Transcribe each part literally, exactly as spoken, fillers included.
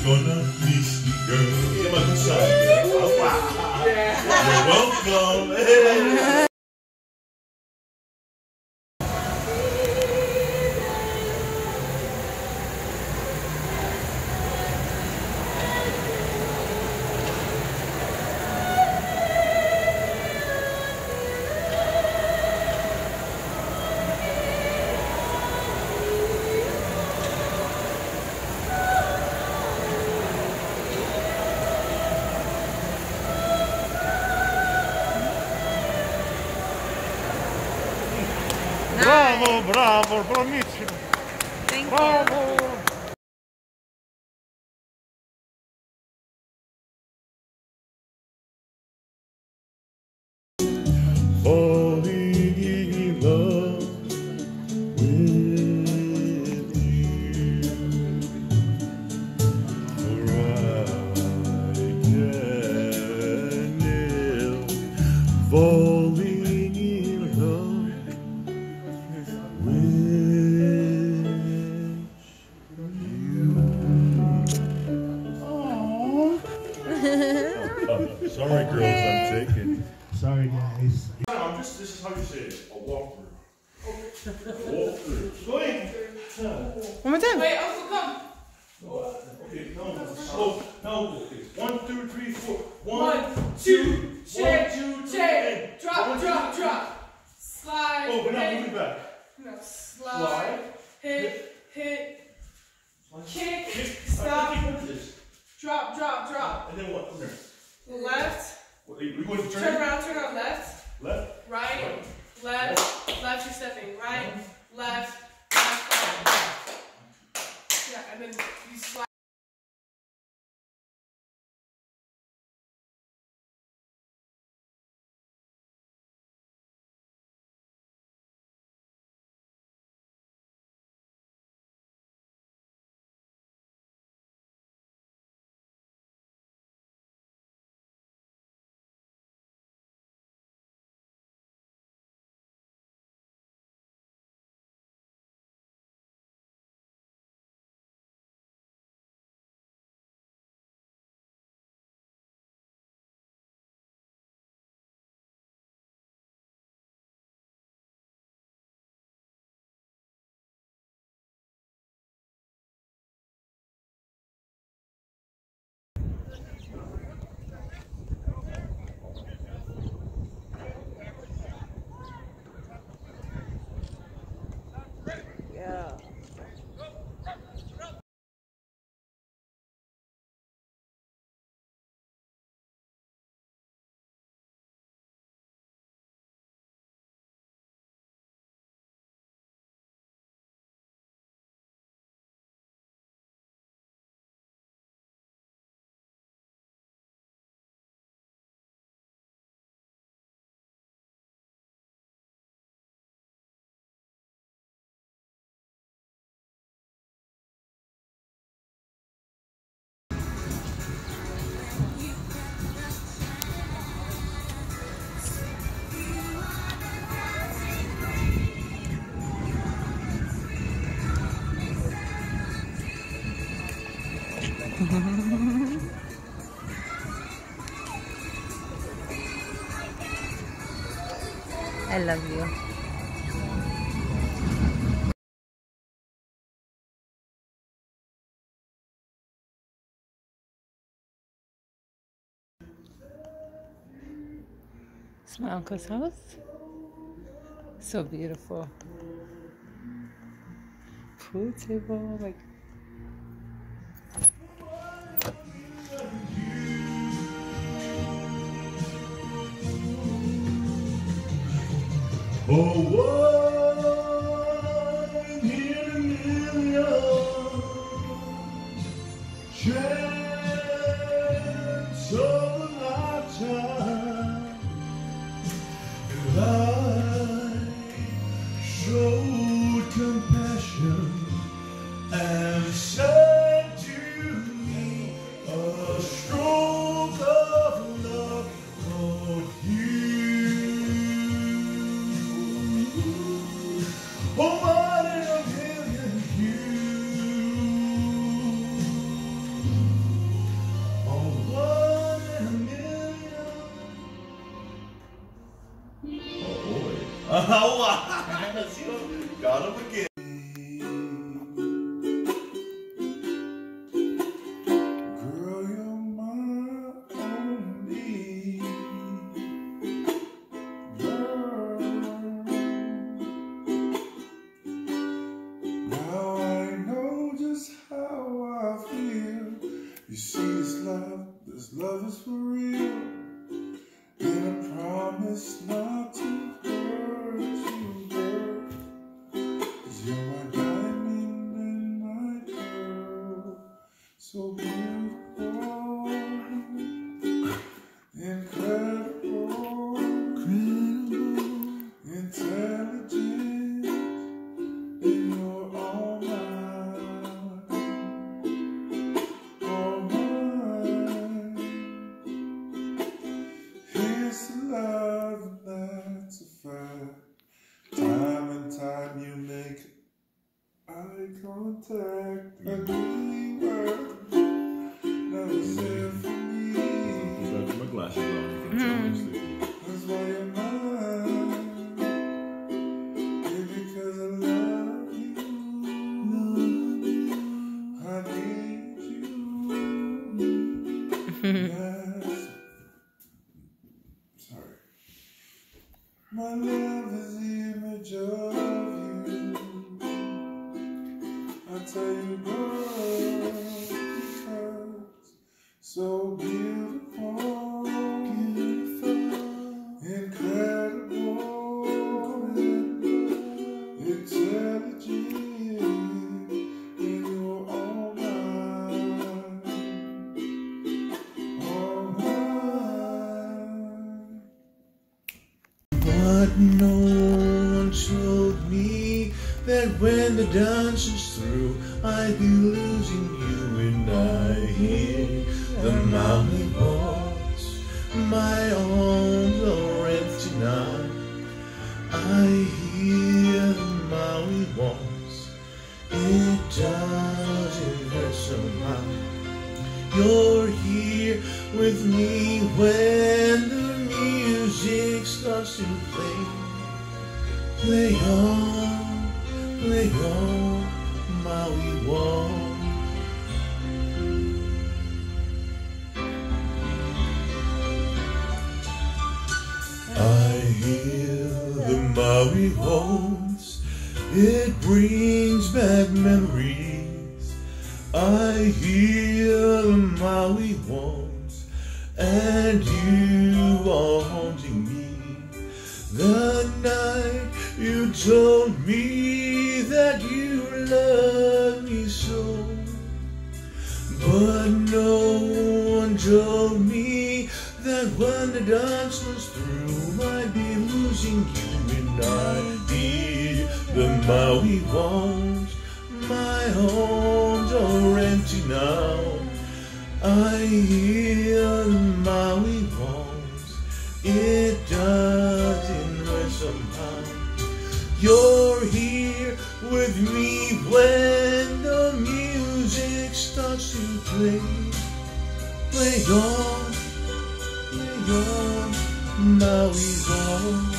gonna miss you, girl. Give us a shot, girl. Oh, wow. You're welcome. Bravo, bravo, bravissimo. Thank Bravo. you. Falling in love with you, for I can live. Falling in love with you. Oh, sorry, girls, I'm taking. Sorry, guys. I'm just, this is how you say it. A walkthrough. Walkthrough. Go in. One more time. Wait, Uncle, come. Okay, no, slow. No, okay. One, two, three, four. One, two, shake, shake. Drop, drop, drop. Slide. Oh, but now hit. moving back. No, slide. Slide. Hit, hit. Kick. Kick. Stop. What is this? Drop, drop, drop. And then what? Come here. Left. What, are you going to turn? Turn around, turn around. Left. Left. Right. Right. Left. Left, you're stepping. Right. Left. Left. Right. Yeah, and then you slide. Yeah. I love you. It's my uncle's house. So beautiful. Pool table, like. Oh, one in a million chance of a lifetime, and I showed compassion and said to me a stroke of love for you. Oh, wow. Got him again. Girl, you're my only girl. Now I know just how I feel. You see this love, this love is for real. And I promise not to hurt you, girl. 'Cause you're my diamond and my pearl. So beautiful, incredible, incredible, intelligent, and you're all mine, all mine. Here's to love, and that's a fact. Time and time you make eye contact. I really work. Never said for me. I got my glasses on. You can tell me sleeping. That's why you're mine. Yeah, because I love you. Love you. I need you. Yes. Sorry. My love is the image of you. I tell you, girl, because so beautiful, beautiful, incredible, intelligent, and you're all mine, all mine. But no one told me that when the dance is through, I'd be losing you, and I hear the Maui waltz. My arms are empty now. I hear the Maui waltz. It doesn't hurt somehow. You're here with me when the music starts to play. Play on, play on, Maui waltz. I hear the Maui waltz. It brings back memories. I hear the Maui waltz, and you are haunting me. The night you told me that you loved me so, but no one told me that when the dance was through, I'd be losing you, and I'd be the Maui waltz. My arms are empty now. I hear the Maui waltz. It doesn't hurt somehow. You're here with me when the music starts to play. Play on, play on, Maui waltz.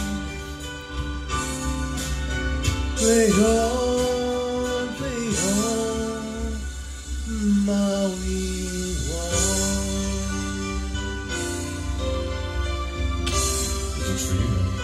Play on, play on, Maui waltz. This is for you, man.